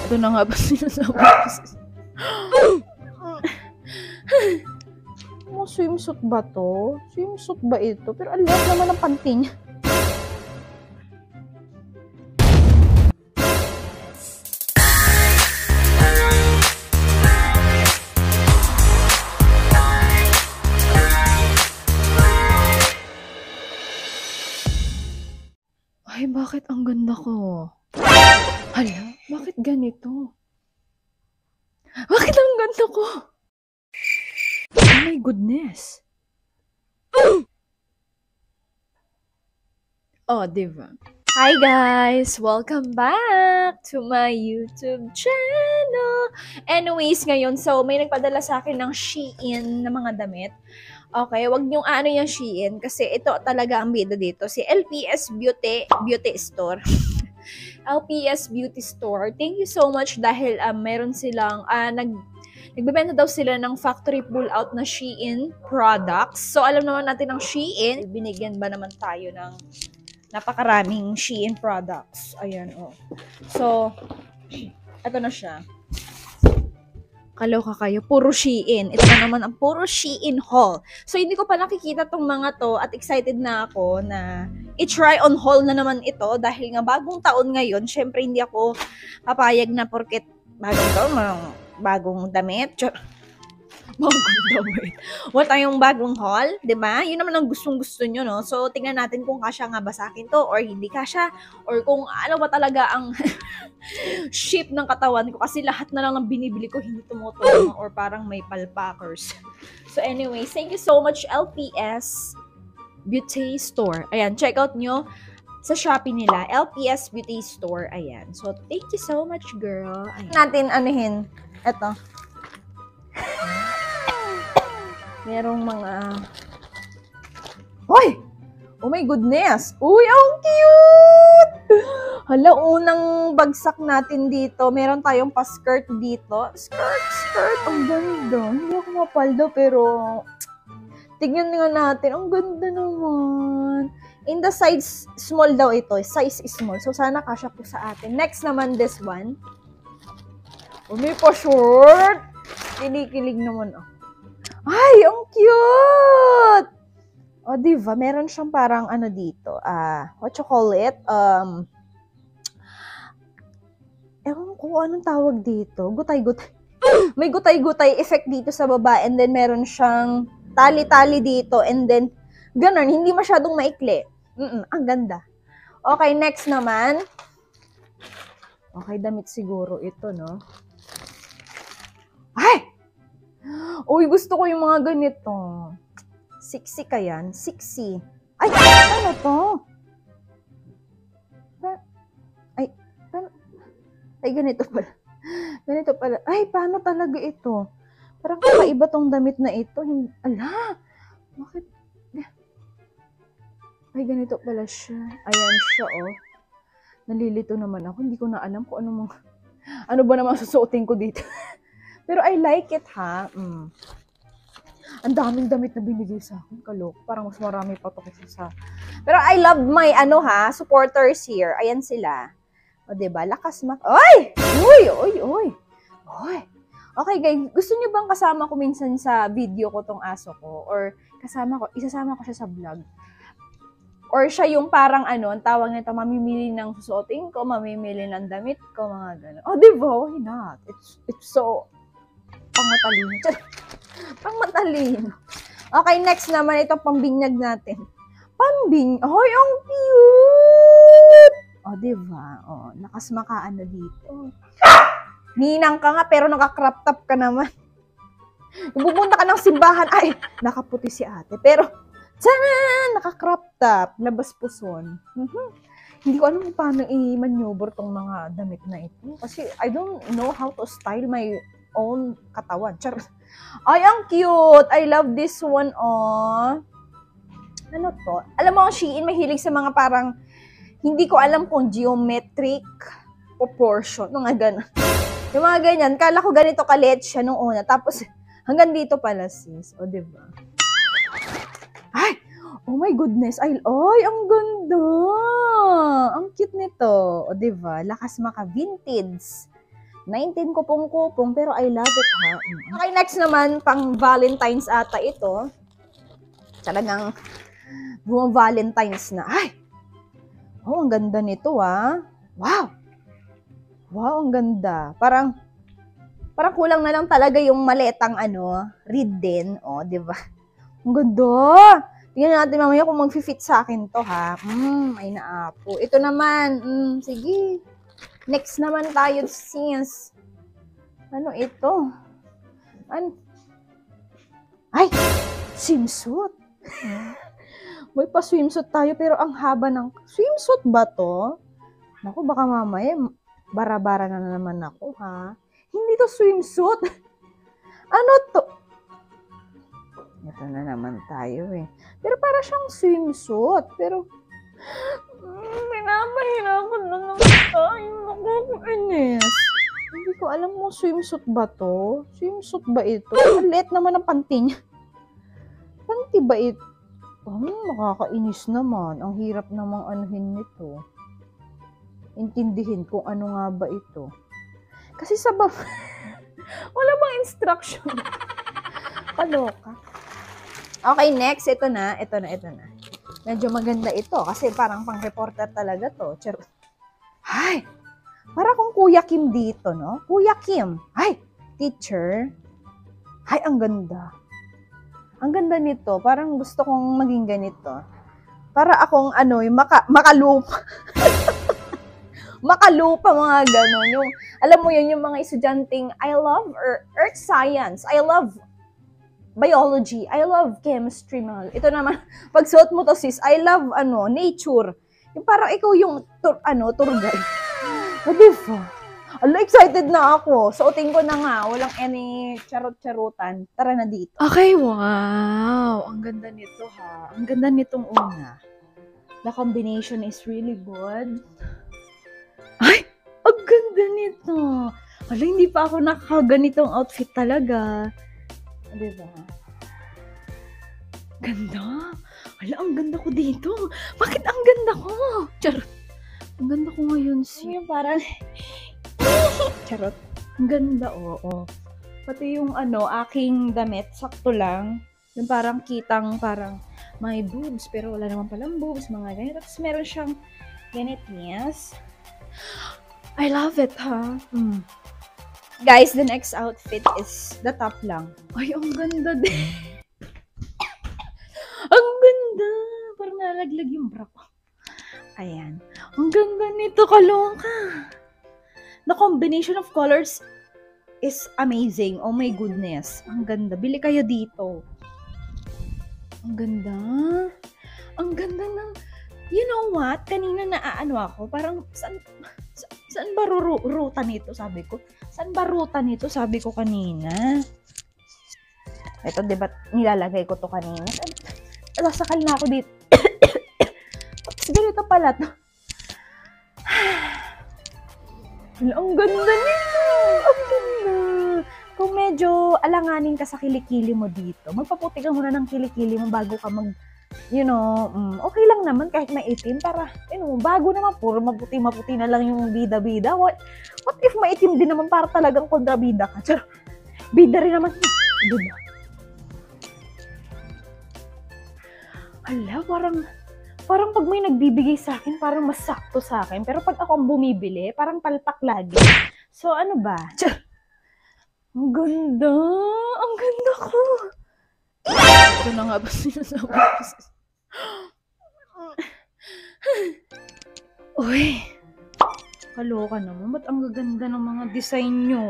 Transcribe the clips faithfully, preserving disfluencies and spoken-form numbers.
Ito na nga ba sinasabi ko? Mo swimsuit ba to? Swimsuit ba ito? Pero ang liit naman ang panty niya. Ay, bakit ang ganda ko? Hala, bakit ganito? Bakit ang ganda ko? Oh my goodness. Oh, diba? Hi guys! Welcome back to my YouTube channel! Anyways, ngayon, so may nagpadala sa akin ng Shein na mga damit. Okay, wag niyong ano yung Shein kasi ito talaga ang bida dito. Si L P S Beauty, Beauty Store. L P S Beauty Store. Thank you so much dahil um, meron silang, uh, nag, nagbebenta daw sila ng factory pull-out na Shein products. So, alam naman natin ng Shein, binigyan ba naman tayo ng napakaraming Shein products. Ayan, oh. So, ito na siya. Kaloka kayo, puro Shein. Ito na naman ang puro Shein haul. So, hindi ko pa nakikita tong mga to at excited na ako na i-try on haul na naman ito dahil nga bagong taon ngayon, syempre hindi ako papayag na porket bagong taon, bagong damit. Bagong damit. Wala tayong bagong haul, di ba? Yun naman ang gustong-gusto nyo, no? So, tingnan natin kung kasya nga ba sa akin to or hindi kasya or kung ano ba talaga ang shape ng katawan ko kasi lahat na lang ang binibili ko hindi tumutulong or parang may palpakers. So, anyways, thank you so much L P S Beauty Store. Ayan, check out nyo sa Shopee nila, L P S Beauty Store. Ayan. So, thank you so much, girl. Ayan. Natin anuhin. Ito. Merong mga... Hoy! Oh my goodness! Uy, ang cute! Hala, unang bagsak natin dito. Meron tayong pa-skirt dito. Skirt, skirt. Ang ganda. Hindi ako mapaldo, pero... Tignan nga natin. Ang ganda naman. In the size, small daw ito. Size is small. So, sana kasya po sa atin. Next naman, this one. Oh, may pa-short. Kinikilig naman, oh. Ay, ang cute! O, diba? Meron siyang parang ano dito. Ah, uh, what you call it? Um, ewan ko anong tawag dito. Gutay-gutay. May gutay-gutay effect dito sa baba and then meron siyang tali-tali dito and then ganun, hindi masyadong maikli. Mm-mm, ang ganda. Okay, next naman. Okay, damit siguro ito, no? Ay! Uy, gusto ko yung mga ganito. Sexy ka yan? Sexy. Ay, ano to? Ay, paano? Ay, ganito pala. Ganito pala. Ay, paano talaga ito? Parang kakaiba tong damit na ito. Ala! Bakit? Ay, ganito pala siya. Ayan siya, oh. Nalilito naman ako. Hindi ko na alam kung ano mga... Ano ba naman susuotin ko dito? Pero I like it, ha? Mm. Ang daming damit na binigay sa akin, kalok. Parang mas marami pa ito kasi sa... Pero I love my, ano ha, supporters here. Ayan sila. O, diba? Lakas mak... Oy! Uy! Uy! Uy! Uy! Okay, guys. Gusto niyo bang kasama ko minsan sa video ko tong aso ko? Or kasama ko, isasama ko siya sa vlog? Or siya yung parang ano, ang tawag nito, mamimili ng susuotin ko, mamimili ng damit ko, mga gano'n. Oh, diba? Why not? It's, it's so... pang matalino. Pang matalino. Okay, next naman ito pambinyag natin. Pambing. Ay, ang cute! O, oh, diba? O, oh, nakasmakaan na dito. Ninang ka nga, pero naka-crop top ka naman. Kung pupunta ka ng simbahan, ay, nakaputi si ate. Pero, sana, naka-crop top. Labas puson. Mm-hmm. Hindi ko alam kung paano i-maneuver tong mga damit na ito. Kasi, I don't know how to style my own katawan. Char. Ay, ang cute! I love this one, oh. Ano to? Alam mo, ang Shein mahilig sa mga parang, hindi ko alam kung geometric proportion. Mga gano'n. Yung mga ganyan, kala ko ganito kalit siya nung una. Tapos, hanggang dito pala, sis. O, diba? Ay! Oh my goodness! Ay, ay, ang ganda! Ang cute nito. O, diba? Lakas maka vintage. nineteen kupong-kupong, pero I love it, ha? Okay, next naman, pang Valentine's ata ito. Talagang buma-Valentine's na. Ay! Oh, ang ganda nito, ah. Wow! Wow, ang ganda. Parang, parang kulang na lang talaga yung maletang, ano, reed din. Oh, di ba? Ang ganda! Tingnan natin mamaya kung mag-fit sa akin to, ha? Hmm, ay naapo. Ito naman, hmm, sige. Next naman tayo, sis. Ano ito? Ano? Ay! Swimsuit! May pa-swimsuit tayo, pero ang haba ng... Swimsuit ba to? Naku, baka mamaya, bara-bara na naman ako, ha? Hindi to swimsuit. Ano to? Ito na naman tayo, eh. Pero para siyang swimsuit. Pero, mm, pinapahirapan na lang tayo. Nakukuinis. Hindi ko alam mo, swimsuit ba to? Swimsuit ba ito? Ang liit naman ang panty niya. Panty ba ito? Oh, nakakainis naman. Ang hirap namang anuhin nito. Intindihin kung ano nga ba ito. Kasi sa ba... Wala bang instruction? Kaloka. Okay, next. Ito na. Ito na, ito na. Medyo maganda ito. Kasi parang pang-reporter talaga to. Charot. Ay! Para kung Kuya Kim dito, no? Kuya Kim. Ay! Teacher. Ay, ang ganda. Ang ganda nito. Parang gusto kong maging ganito. Para akong, ano, yung maka, makalupa. Makalupa, mga ganon. Yung, alam mo yun, yung mga estudyanteng, I love earth science. I love biology. I love chemistry. Mga. Ito naman, pag suot mo to, sis, I love, ano, nature. Yung parang ikaw yung, tur, ano, tour guide. O, diba? Ala, excited na ako. Suotin ko na nga. Walang any charot-charutan. Tara na dito. Okay, wow. Ang ganda nito, ha. Ang ganda nitong una. The combination is really good. Ay! Ang ganda nito. Ala, hindi pa ako nakaganitong outfit talaga. Diba? Ganda. Ala, ang ganda ko dito. Bakit ang ganda ko? Charot. Ang ganda ko ngayon, siya. Parang... Charot. Ang ganda, oo. Oh, oh. Pati yung ano, aking damit, sakto lang. Yung parang kitang parang may boobs, pero wala naman palang boobs, mga ganito. Tapos meron siyang ganit, yes. I love it, ha? Hmm. Guys, the next outfit is the top lang. Ay, ang ganda din. Ang ganda. Parang nalaglag yung bra ko. Ayan. Ang ganda nito, kaloka. The combination of colors is amazing. Oh my goodness. Ang ganda. Bili kayo dito. Ang ganda. Ang ganda ng... You know what? Kanina naaano ako. Parang, saan, saan ba ru- ruta nito? Sabi ko. Saan ba ruta nito? Sabi ko kanina. Ito, diba, nilalagay ko to kanina. Sasakal na ako dito. Tapos ganito pala to. Ang ganda nito! Ang ganda! Kung medyo alanganin ka sa kilikili mo dito, magpaputi ka muna ng kilikili mo bago ka mag, you know, um, okay lang naman kahit maitim para, you know, bago naman, puro maputi-maputi na lang yung bida-bida. What, what if maitim din naman para talagang kontrabida ka? Char, bida rin naman. Diba? Hala, parang, parang pag may nagbibigay sa akin, parang mas sakto sa akin. Pero pag ako ang bumibili, parang palpak lagi. So, ano ba? Char, ang ganda! Ang ganda ko! Ito na nga ba sinasabi ko? Uy! Kaloka naman. Ba't ang gaganda ng mga design nyo?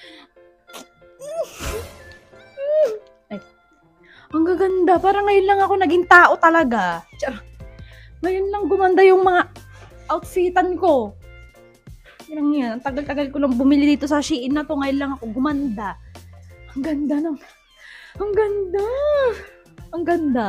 Ay. Ang gaganda. Parang ngayon lang ako naging tao talaga. Char. Ngayon lang gumanda yung mga outfitan ko. Yan yan. Ang tagal-tagal ko lang bumili dito sa Shein na to. Ngayon lang ako gumanda. Ang ganda ng... Ang ganda! Ang ganda.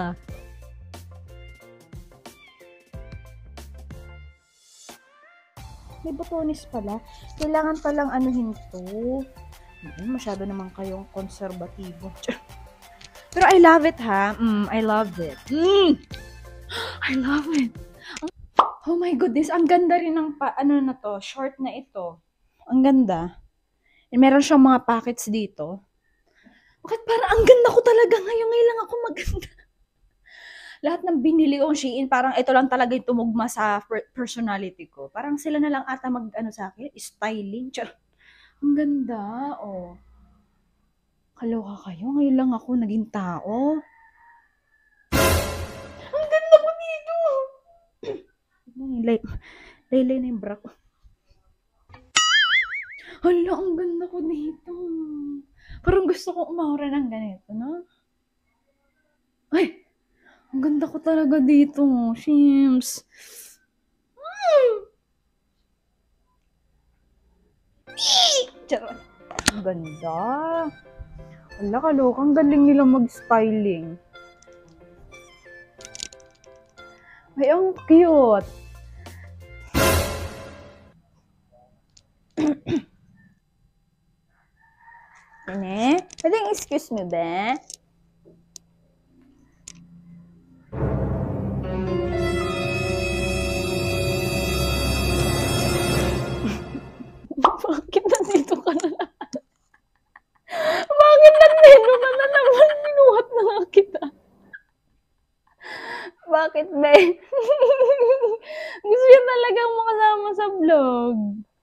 May botones pala. Kailangan palang anuhin to. Masyado naman kayong konserbatibo. Pero I love it, ha? Mm, I love it. Mm! I love it. Oh my goodness, ang ganda rin ng pa, ano na to, short na ito. Ang ganda. Meron siyang mga packets dito. Bakit parang ang ganda ko talaga ngayon? Ngayon lang ako maganda. Lahat ng binili kong Shein, parang ito lang talaga yung tumugma sa personality ko. Parang sila na lang ata mag, ano sa akin, styling. Char. Ang ganda, oh. Kaloka kayo, ngayon lang ako naging tao. Ang ganda ko dito. Laylay na yung bra ko. Hala, ang ganda ko dito. Parang gusto ko umahura ng ganito, no? Ay! Ang ganda ko talaga dito, Shims. Mm. Charot. Ang ganda. Wala, kaloka. Ang galing nila mag-styling. Ay, ang cute. Ine? Pwedeng excuse me, be? Bakit nandito ka na naman? Bakit nandito ka na naman? Binuhat na nga kita. Bakit, be? Gusto niya talagang makasama sa vlog.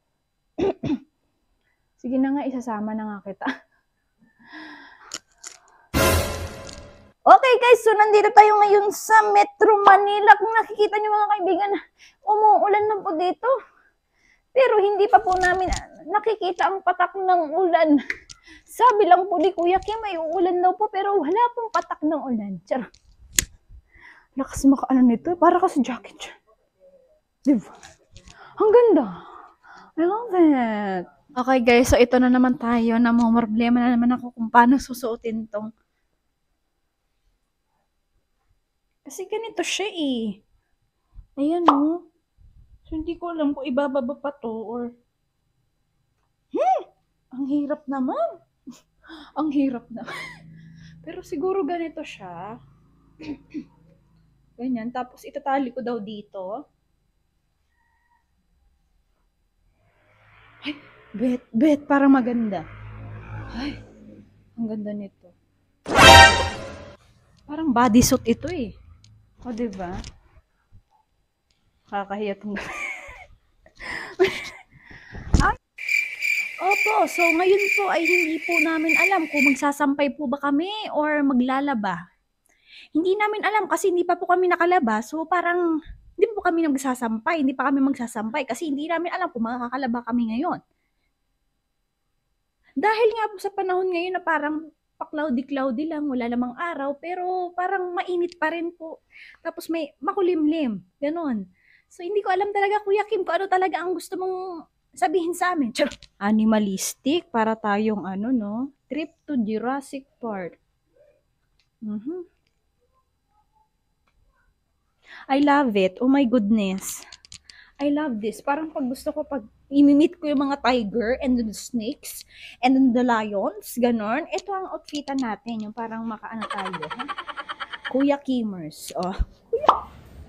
Sige na nga, isasama na nga kita. Okay guys, so nandito tayo ngayon sa Metro Manila. Kung nakikita niyo mga kaibigan, umuulan na po dito. Pero hindi pa po namin nakikita ang patak ng ulan. Sabi lang po ni Kuya Kim, may uulan daw po, pero wala pong patak ng ulan. Charot. Lakas makaano nito, para kasi jacket siya. Diba? Ang ganda. I love it. Okay guys, so ito na naman tayo. Namumroblema na naman ako kung paano susuotin tong. Kasi ganito siya eh. Ayan o. Oh. So hindi ko alam kung ibababa pa to or. Hmm! Ang hirap naman. Ang hirap naman. Pero siguro ganito siya. Ganyan. Tapos itatali ko daw dito. Ay, bet, bet. Parang maganda. Ay, ang ganda nito. Parang bodysuit ito eh. O, diba? Kakahiya itong Ay. Opo, so ngayon po ay hindi po namin alam kung magsasampay po ba kami or maglalaba. Hindi namin alam kasi hindi pa po kami nakalaba. So parang hindi po kami magsasampay. Hindi pa kami magsasampay kasi hindi namin alam kung makakalaba kami ngayon. Dahil nga po sa panahon ngayon na parang pa-cloudy-cloudy lang, wala namang araw, pero parang mainit pa rin po. Tapos may makulimlim, ganon. So hindi ko alam talaga, Kuya Kim, kung ano talaga ang gusto mong sabihin sa amin. Char, animalistic, para tayong ano, no? Trip to Jurassic Park. Mm-hmm. I love it. Oh my goodness. I love this. Parang pag gusto ko, pag imimit ko yung mga tiger and the snakes and then the lions, ganon. Ito ang outfitan natin. Yung parang makaano tayo. Ha? Kuya Kimers. Oh. Kuya.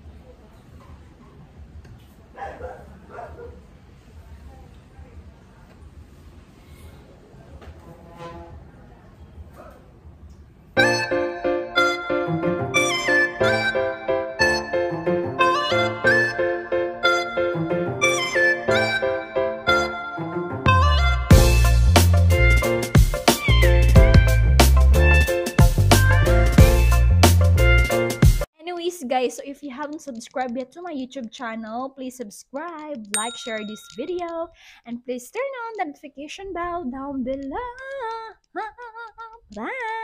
Guys, so if you haven't subscribed yet to my YouTube channel, please subscribe, like, share this video, and please turn on the notification bell down below. Bye!